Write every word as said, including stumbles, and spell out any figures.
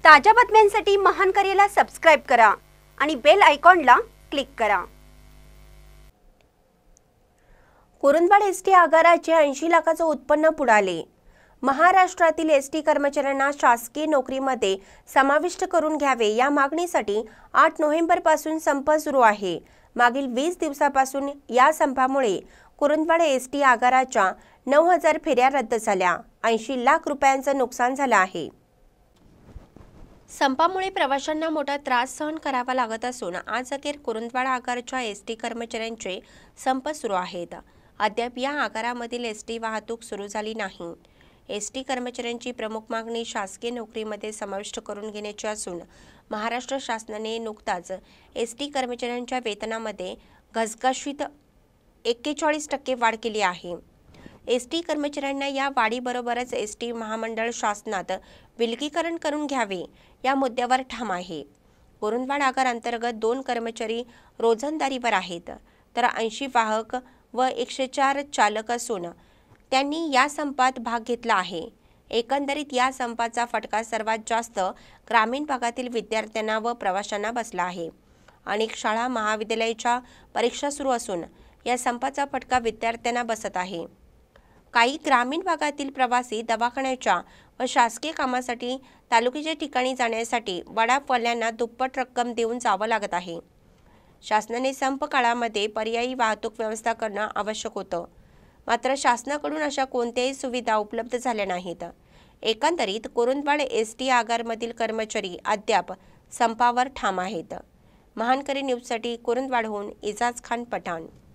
ताज्या बातम्यांसाठी महानकर्याला सबस्क्राइब करा आणि बेल आयकॉनला क्लिक करा। कुरुंदवाड एसटी आगाराचे ऐंशी लाखाचं उत्पन्न बुडाले। महाराष्ट्रातील एसटी कर्मचाऱ्यांना शासकीय नोकरीमध्ये समाविष्ट करून घ्यावे या मागणीसाठी आठ नोव्हेंबर पासून संप सुरू आहे। मागील वीस दिवसापासून या संपामुळे कुरुंदवाड एसटी आगाराच्या नऊ हजार फेऱ्या रद्द झाल्या, ऐंशी लाख रुपयांचं नुकसान झालं आहे। संपामुळे प्रवाशांना मोठा त्रास सहन करावा लागत असून आज अखेर कुरुंदवाड आगाराच्या एसटी कर्मचाऱ्यांचे संप सुरू आहेत। अद्याप या आगारामधील एसटी वाहतूक सुरू झाली नाही। एसटी कर्मचाऱ्यांची प्रमुख मागणी शासकीय नोकरीमध्ये समाविष्ट करून घेण्याची असून महाराष्ट्र शासनाने नुकताच एसटी कर्मचाऱ्यांच्या वेतनामध्ये घसघशीत एक्केचाळीस टक्के वाढ केली आहे। एसटी कर्मचाऱ्यांना या वाढीबरोबरच एसटी महामंडळ शासनात विलगीकरण करून घ्यावे या मुद्द्यावर ठाम आहे। कुरुंदवाड आगार अंतर्गत दोन कर्मचारी रोजंदारीवर आहेत, तर ऐंशी वाहक व एकशे चार चालक असून त्यांनी या संपात भाग घेतला आहे। एकंदरीत या संपाचा फटका सर्वात जास्त ग्रामीण भागातील विद्यार्थ्यांना व प्रवाशांना बसला आहे। अनेक शाळा महाविद्यालयाच्या परीक्षा सुरू असून या संपाचा फटका विद्यार्थ्यांना बसत आहे। काही ग्रामीण भागातील प्रवासी दवाखान्याच्या व शासकीय कामासाठी तालुक्याच्या ठिकाणी जाण्यासाठी वडापवाल्यांना दुप्पट रक्कम देऊन जावं लागत आहे। शासनाने संप काळामध्ये पर्यायी वाहतूक व्यवस्था करणं आवश्यक होतं, मात्र शासनाकडून अशा कोणत्याही सुविधा उपलब्ध झाल्या नाहीत। एकंदरीत कुरुंदवाड एसटी आगारमधील कर्मचारी अद्याप संपावर ठाम आहेत। महानकरी न्यूजसाठी कुरुंदवाडहून इजाज खान पठाण।